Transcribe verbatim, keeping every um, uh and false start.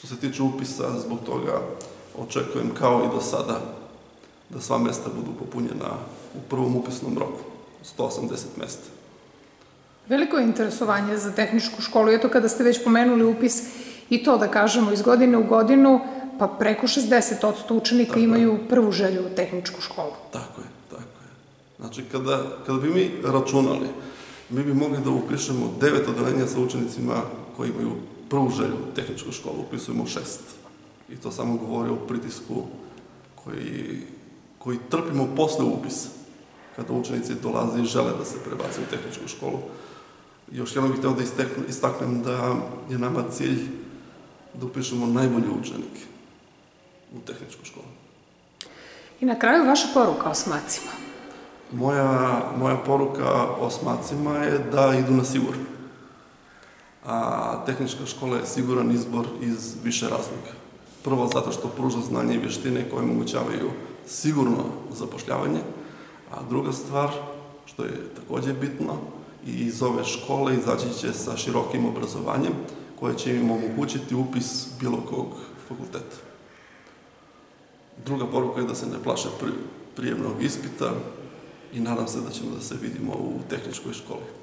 Što se tiče upisa, zbog toga očekujem kao i do sada da sva mesta budu popunjena u prvom upisnom roku, sto osamdeset mesta. Veliko je interesovanje za tehničku školu. Eto, kada ste već pomenuli upis, i to da kažemo iz godine u godinu, pa preko šezdeset posto učenika imaju prvu želju u tehničku školu. Tako je, tako je. Znači, kada bi mi računali, mi bi mogli da upišemo devet odelenja sa učenicima koji imaju prvu želju u tehničku školu, upisujemo šest. I to samo govori o pritisku koji trpimo posle upisa, kada učenici dolaze i žele da se prebace u tehničku školu. Još jednom bih hteo da istaknem da je nama cilj da upišemo najbolje učenike u tehničku školu. I na kraju vaša poruka osmacima? Moja poruka osmacima je da idu na sigurno. A tehnička škola je siguran izbor iz više razloga. Prvo, zato što pruža znanje i vještine koje omogućavaju sigurno zapošljavanje, a druga stvar, što je također bitno, i iz ove škole izaći će sa širokim obrazovanjem koje će im omogućiti upis bilo kog fakulteta. Druga poruka je da se ne plaše prijemnog ispita i nadam se da ćemo da se vidimo u tehničkoj školi.